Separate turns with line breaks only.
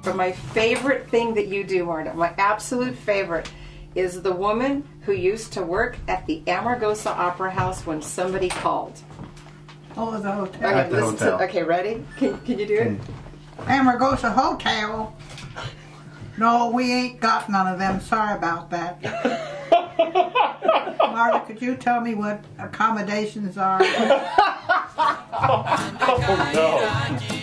But my favorite thing that you do, Marta, my absolute favorite, is the woman who used to work at the Amargosa Opera House when somebody called.
Oh, the hotel.
Okay,
At the hotel.
Okay, ready? Can you do it?
Amargosa Hotel. No, we ain't got none of them. Sorry about that. Marta, could you tell me what accommodations are?
Oh no.